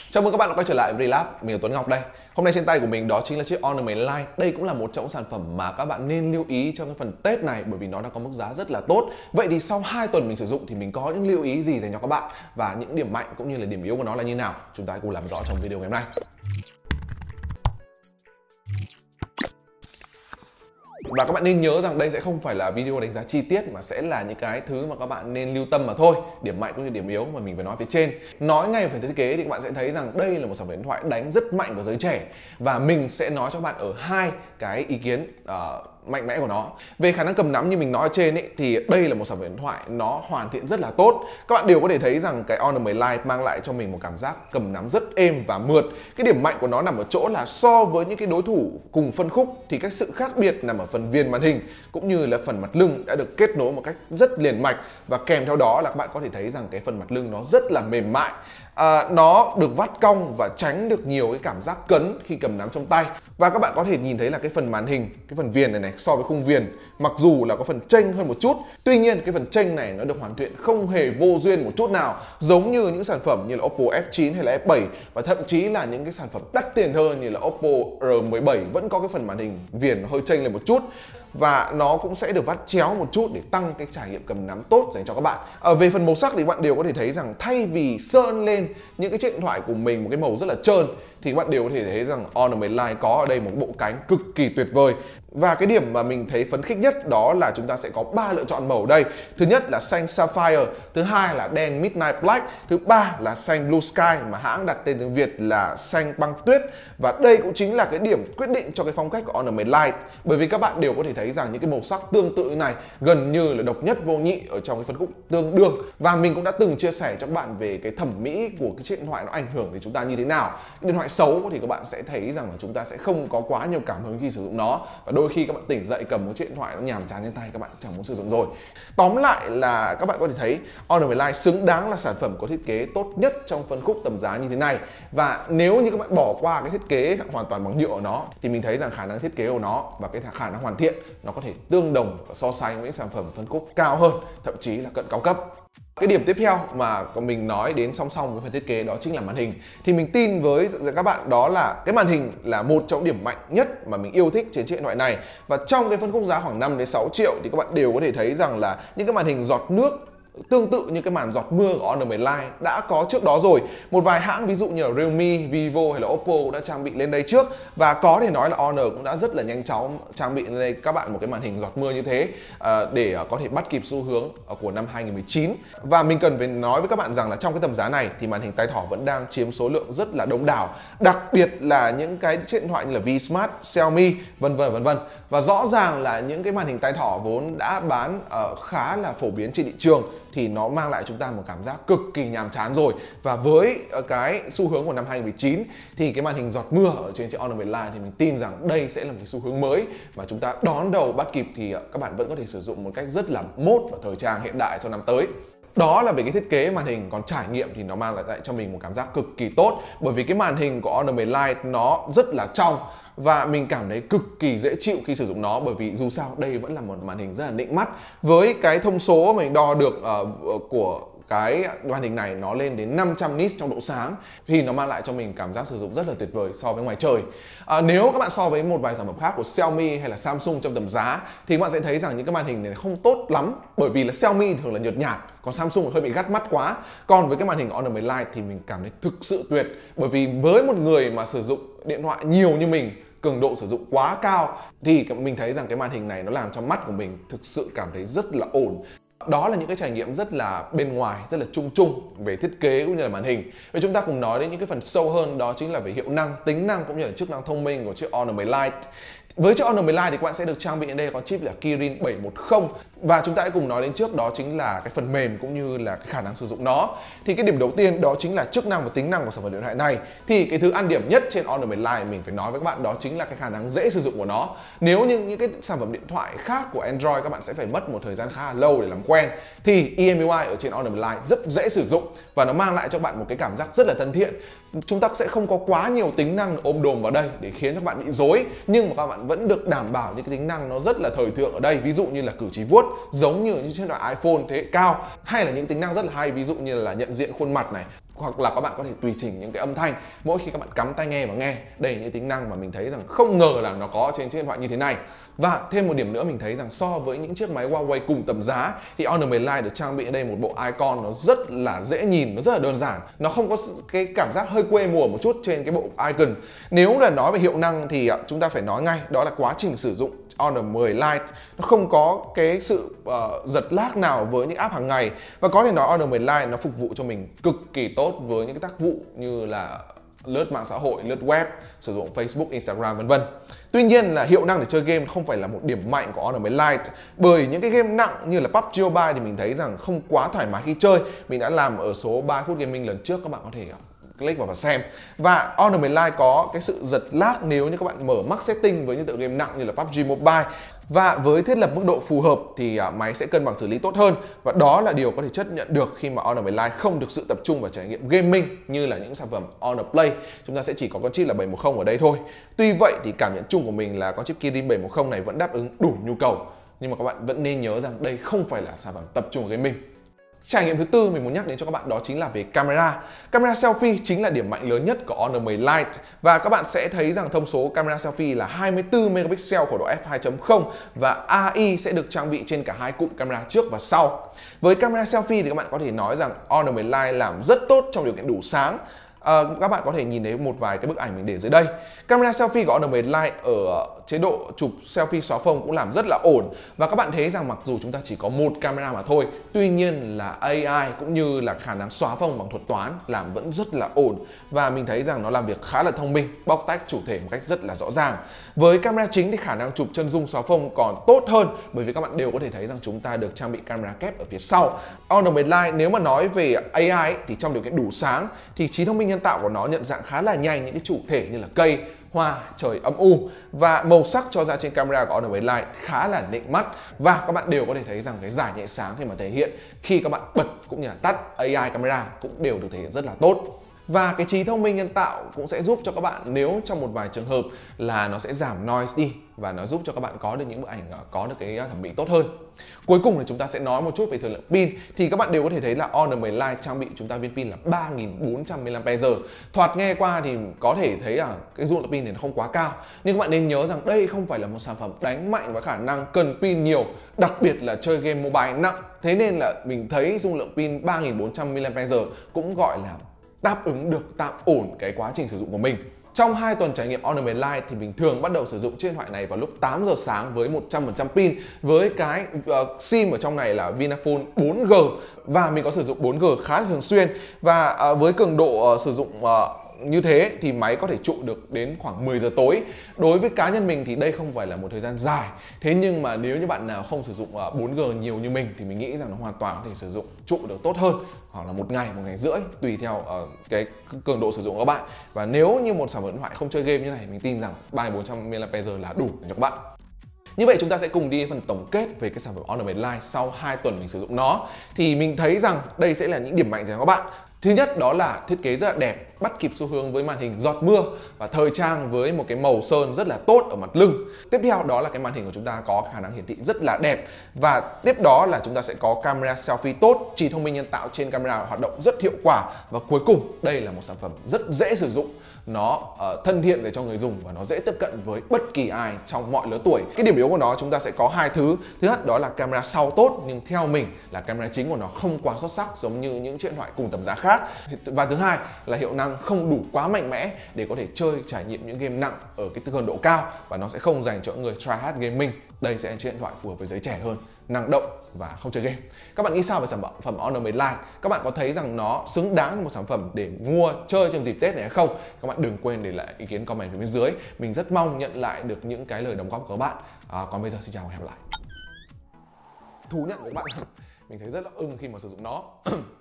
Chào mừng các bạn đã quay trở lại với Relab, mình là Tuấn Ngọc đây. Hôm nay trên tay của mình đó chính là chiếc Honor 10 Lite. Đây cũng là một trong những sản phẩm mà các bạn nên lưu ý trong cái phần Tết này bởi vì nó đang có mức giá rất là tốt. Vậy thì sau 2 tuần mình sử dụng thì mình có những lưu ý gì dành cho các bạn và những điểm mạnh cũng như là điểm yếu của nó là như nào? Chúng ta hãy cùng làm rõ trong video ngày hôm nay. Và các bạn nên nhớ rằng đây sẽ không phải là video đánh giá chi tiết mà sẽ là những cái thứ mà các bạn nên lưu tâm mà thôi. Điểm mạnh cũng như điểm yếu mà mình phải nói phía trên. Nói ngay về phần thiết kế thì các bạn sẽ thấy rằng đây là một sản phẩm điện thoại đánh rất mạnh vào giới trẻ. Và mình sẽ nói cho các bạn ở hai cái ý kiến mạnh mẽ của nó. Về khả năng cầm nắm như mình nói ở trên ấy, thì đây là một sản phẩm điện thoại nó hoàn thiện rất là tốt. Các bạn đều có thể thấy rằng cái Honor 10 Lite mang lại cho mình một cảm giác cầm nắm rất êm và mượt. Cái điểm mạnh của nó nằm ở chỗ là so với những cái đối thủ cùng phân khúc thì cái sự khác biệt nằm ở phần viền màn hình cũng như là phần mặt lưng đã được kết nối một cách rất liền mạch, và kèm theo đó là các bạn có thể thấy rằng cái phần mặt lưng nó rất là mềm mại. Nó được vắt cong và tránh được nhiều cái cảm giác cấn khi cầm nắm trong tay. Và các bạn có thể nhìn thấy là cái phần màn hình, cái phần viền này so với khung viền mặc dù là có phần chênh hơn một chút, tuy nhiên cái phần chênh này nó được hoàn thiện không hề vô duyên một chút nào, giống như những sản phẩm như là Oppo F9 hay là F7, và thậm chí là những cái sản phẩm đắt tiền hơn như là Oppo R17 vẫn có cái phần màn hình viền hơi chênh lên một chút, và nó cũng sẽ được vắt chéo một chút để tăng cái trải nghiệm cầm nắm tốt dành cho các bạn. Về phần màu sắc thì bạn đều có thể thấy rằng thay vì sơn lên những cái chiếc điện thoại của mình một cái màu rất là trơn thì bạn đều có thể thấy rằng Honor 10 Lite có ở đây một bộ cánh cực kỳ tuyệt vời. Và cái điểm mà mình thấy phấn khích nhất đó là chúng ta sẽ có 3 lựa chọn màu ở đây. Thứ nhất là xanh Sapphire, thứ hai là đen Midnight Black, thứ ba là xanh Blue Sky mà hãng đặt tên tiếng Việt là xanh băng tuyết. Và đây cũng chính là cái điểm quyết định cho cái phong cách của Honor 10 Lite, bởi vì các bạn đều có thể thấy rằng những cái màu sắc tương tự như này gần như là độc nhất vô nhị ở trong cái phân khúc tương đương. Và mình cũng đã từng chia sẻ cho các bạn về cái thẩm mỹ của cái chiếc điện thoại nó ảnh hưởng đến chúng ta như thế nào. Điện thoại xấu thì các bạn sẽ thấy rằng là chúng ta sẽ không có quá nhiều cảm hứng khi sử dụng nó, và đôi khi các bạn tỉnh dậy cầm một chiếc điện thoại nó nhàm chán trên tay, các bạn chẳng muốn sử dụng rồi. Tóm lại là các bạn có thể thấy Honor 10 Lite xứng đáng là sản phẩm có thiết kế tốt nhất trong phân khúc tầm giá như thế này. Và nếu như các bạn bỏ qua cái thiết kế hoàn toàn bằng nhựa của nó thì mình thấy rằng khả năng thiết kế của nó và cái khả năng hoàn thiện nó có thể tương đồng và so sánh với những sản phẩm phân khúc cao hơn, thậm chí là cận cao cấp. Cái điểm tiếp theo mà mình nói đến song song với phần thiết kế đó chính là màn hình. Thì mình tin với các bạn đó là cái màn hình là một trong điểm mạnh nhất mà mình yêu thích trên chiếc điện thoại này. Và trong cái phân khúc giá khoảng 5 đến 6 triệu thì các bạn đều có thể thấy rằng là những cái màn hình giọt nước tương tự như cái màn giọt mưa của Honor 10 Lite đã có trước đó rồi. Một vài hãng ví dụ như là Realme, Vivo hay là Oppo cũng đã trang bị lên đây trước, và có thể nói là Honor cũng đã rất là nhanh chóng trang bị lên đây các bạn một cái màn hình giọt mưa như thế để có thể bắt kịp xu hướng của năm 2019. Và mình cần phải nói với các bạn rằng là trong cái tầm giá này thì màn hình tay thỏ vẫn đang chiếm số lượng rất là đông đảo, đặc biệt là những cái chiếc điện thoại như là V Smart, Xiaomi vân vân. Và rõ ràng là những cái màn hình tay thỏ vốn đã bán khá là phổ biến trên thị trường thì nó mang lại chúng ta một cảm giác cực kỳ nhàm chán rồi. Và với cái xu hướng của năm 2019 thì cái màn hình giọt mưa ở trên chiếc Honor 10 Lite thì mình tin rằng đây sẽ là một cái xu hướng mới mà chúng ta đón đầu bắt kịp, thì các bạn vẫn có thể sử dụng một cách rất là mốt và thời trang hiện đại trong năm tới. Đó là về cái thiết kế màn hình, còn trải nghiệm thì nó mang lại cho mình một cảm giác cực kỳ tốt, bởi vì cái màn hình của Honor 10 Lite nó rất là trong và mình cảm thấy cực kỳ dễ chịu khi sử dụng nó, bởi vì dù sao đây vẫn là một màn hình rất là nịnh mắt. Với cái thông số mình đo được của cái màn hình này nó lên đến 500 nits trong độ sáng thì nó mang lại cho mình cảm giác sử dụng rất là tuyệt vời so với ngoài trời. Nếu các bạn so với một vài sản phẩm khác của Xiaomi hay là Samsung trong tầm giá thì các bạn sẽ thấy rằng những cái màn hình này không tốt lắm, bởi vì là Xiaomi thường là nhợt nhạt, còn Samsung hơi bị gắt mắt quá. Còn với cái màn hình Honor 10 Lite thì mình cảm thấy thực sự tuyệt, bởi vì với một người mà sử dụng điện thoại nhiều như mình, cường độ sử dụng quá cao, thì mình thấy rằng cái màn hình này nó làm cho mắt của mình thực sự cảm thấy rất là ổn. Đó là những cái trải nghiệm rất là bên ngoài, rất là chung chung về thiết kế cũng như là màn hình. Vậy chúng ta cùng nói đến những cái phần sâu hơn, đó chính là về hiệu năng, tính năng cũng như là chức năng thông minh của chiếc Honor 10 Lite. Với chiếc Honor 10 Lite thì các bạn sẽ được trang bị ở đây có chip là Kirin 710, và chúng ta hãy cùng nói đến trước đó chính là cái phần mềm cũng như là cái khả năng sử dụng nó. Thì cái điểm đầu tiên đó chính là chức năng và tính năng của sản phẩm điện thoại này. Thì cái thứ ăn điểm nhất trên Honor 10 Lite mình phải nói với các bạn đó chính là cái khả năng dễ sử dụng của nó. Nếu như những cái sản phẩm điện thoại khác của Android các bạn sẽ phải mất một thời gian khá là lâu để làm quen, thì EMUI ở trên Honor 10 Lite rất dễ sử dụng và nó mang lại cho bạn một cái cảm giác rất là thân thiện. Chúng ta sẽ không có quá nhiều tính năng ôm đồm vào đây để khiến cho các bạn bị rối, nhưng mà các bạn vẫn được đảm bảo những cái tính năng nó rất là thời thượng ở đây, ví dụ như là cử chỉ vuốt giống như trên loại iPhone thế hệ cao, hay là những tính năng rất là hay ví dụ như là nhận diện khuôn mặt này, hoặc là các bạn có thể tùy chỉnh những cái âm thanh mỗi khi các bạn cắm tai nghe và nghe. Đây là những tính năng mà mình thấy rằng không ngờ là nó có trên chiếc điện thoại như thế này. Và thêm một điểm nữa, mình thấy rằng so với những chiếc máy Huawei cùng tầm giá thì Honor 10 Lite được trang bị ở đây một bộ icon nó rất là dễ nhìn, nó rất là đơn giản, nó không có cái cảm giác hơi quê mùa một chút trên cái bộ icon. Nếu là nói về hiệu năng thì chúng ta phải nói ngay đó là quá trình sử dụng Honor 10 Lite nó không có cái sự giật lag nào với những app hàng ngày, và có thể nói Honor 10 Lite nó phục vụ cho mình cực kỳ tốt với những cái tác vụ như là lướt mạng xã hội, lướt web, sử dụng Facebook, Instagram vân vân. Tuy nhiên là hiệu năng để chơi game không phải là một điểm mạnh của Honor 10 Lite, bởi những cái game nặng như là PUBG Mobile thì mình thấy rằng không quá thoải mái khi chơi. Mình đã làm ở số 3 phút gaming lần trước, các bạn có thể click vào và xem. Và Honor 10 Lite có cái sự giật lag nếu như các bạn mở max setting với những tựa game nặng như là PUBG Mobile. Và với thiết lập mức độ phù hợp thì máy sẽ cân bằng xử lý tốt hơn, và đó là điều có thể chấp nhận được khi mà Honor 10 Lite không được sự tập trung vào trải nghiệm gaming như là những sản phẩm Honor Play. Chúng ta sẽ chỉ có con chip là 710 ở đây thôi. Tuy vậy thì cảm nhận chung của mình là con chip Kirin 710 này vẫn đáp ứng đủ nhu cầu, nhưng mà các bạn vẫn nên nhớ rằng đây không phải là sản phẩm tập trung vào gaming. Trải nghiệm thứ tư mình muốn nhắc đến cho các bạn đó chính là về camera. Camera selfie chính là điểm mạnh lớn nhất của Honor 10 Lite, và các bạn sẽ thấy rằng thông số camera selfie là 24 megapixel khẩu độ f2.0 và AI sẽ được trang bị trên cả hai cụm camera trước và sau. Với camera selfie thì các bạn có thể nói rằng Honor 10 Lite làm rất tốt trong điều kiện đủ sáng. Các bạn có thể nhìn thấy một vài cái bức ảnh mình để dưới đây. Camera selfie của Honor 10 Lite ở chế độ chụp selfie xóa phông cũng làm rất là ổn. Và các bạn thấy rằng mặc dù chúng ta chỉ có một camera mà thôi, tuy nhiên là AI cũng như là khả năng xóa phông bằng thuật toán làm vẫn rất là ổn. Và mình thấy rằng nó làm việc khá là thông minh, bóc tách chủ thể một cách rất là rõ ràng. Với camera chính thì khả năng chụp chân dung xóa phông còn tốt hơn, bởi vì các bạn đều có thể thấy rằng chúng ta được trang bị camera kép ở phía sau. Honor 10 Lite nếu mà nói về AI thì trong điều kiện đủ sáng thì trí thông minh nhân tạo của nó nhận dạng khá là nhanh những cái chủ thể như là cây, hoa, trời âm u, và màu sắc cho ra trên camera của Honor 10 Lite khá là nịnh mắt, và các bạn đều có thể thấy rằng cái giải nhạy sáng khi mà thể hiện khi các bạn bật cũng như là tắt AI camera cũng đều được thể hiện rất là tốt. Và cái trí thông minh nhân tạo cũng sẽ giúp cho các bạn nếu trong một vài trường hợp là nó sẽ giảm noise đi, và nó giúp cho các bạn có được những bức ảnh có được cái thẩm mỹ tốt hơn. Cuối cùng thì chúng ta sẽ nói một chút về thời lượng pin. Thì các bạn đều có thể thấy là Honor 10 Lite trang bị chúng ta viên pin là 3400 mAh. Thoạt nghe qua thì có thể thấy là cái dung lượng pin thì nó không quá cao, nhưng các bạn nên nhớ rằng đây không phải là một sản phẩm đánh mạnh và khả năng cần pin nhiều, đặc biệt là chơi game mobile nặng. Thế nên là mình thấy dung lượng pin 3400 mAh cũng gọi là đáp ứng được tạm ổn cái quá trình sử dụng của mình. Trong 2 tuần trải nghiệm Honor 10 Lite thì mình thường bắt đầu sử dụng chiếc điện thoại này vào lúc 8 giờ sáng với 100% pin, với cái SIM ở trong này là Vinaphone 4G, và mình có sử dụng 4G khá là thường xuyên, và với cường độ sử dụng như thế thì máy có thể trụ được đến khoảng 10 giờ tối. Đối với cá nhân mình thì đây không phải là một thời gian dài. Thế nhưng mà nếu như bạn nào không sử dụng 4G nhiều như mình thì mình nghĩ rằng nó hoàn toàn có thể sử dụng trụ được tốt hơn, hoặc là một ngày rưỡi tùy theo cái cường độ sử dụng của các bạn. Và nếu như một sản phẩm điện thoại không chơi game như này, mình tin rằng 3400 mAh là đủ cho các bạn. Như vậy chúng ta sẽ cùng đi phần tổng kết về cái sản phẩm Honor 10 Lite sau 2 tuần mình sử dụng nó. Thì mình thấy rằng đây sẽ là những điểm mạnh dành cho các bạn. Thứ nhất đó là thiết kế rất là đẹp, bắt kịp xu hướng với màn hình giọt mưa và thời trang với một cái màu sơn rất là tốt ở mặt lưng. Tiếp theo đó là cái màn hình của chúng ta có khả năng hiển thị rất là đẹp, và tiếp đó là chúng ta sẽ có camera selfie tốt, trí thông minh nhân tạo trên camera hoạt động rất hiệu quả, và cuối cùng đây là một sản phẩm rất dễ sử dụng. Nó thân thiện dành cho người dùng và nó dễ tiếp cận với bất kỳ ai trong mọi lứa tuổi. Cái điểm yếu của nó chúng ta sẽ có 2 thứ. Thứ nhất đó là camera sau tốt, nhưng theo mình là camera chính của nó không quá xuất sắc giống như những chiếc điện thoại cùng tầm giá khác. Và thứ hai là hiệu năng không đủ quá mạnh mẽ để có thể chơi trải nghiệm những game nặng ở cái cường độ cao, và nó sẽ không dành cho người tryhard gaming. Đây sẽ là chiếc điện thoại phù hợp với giới trẻ hơn, năng động và không chơi game. Các bạn nghĩ sao về sản phẩm Honor 10 Lite? Các bạn có thấy rằng nó xứng đáng là một sản phẩm để mua chơi trong dịp Tết này hay không? Các bạn đừng quên để lại ý kiến comment phía bên dưới. Mình rất mong nhận lại được những cái lời đóng góp của các bạn. Còn bây giờ xin chào và hẹn gặp lại. Thú nhận với các bạn, mình thấy rất là ưng khi mà sử dụng nó.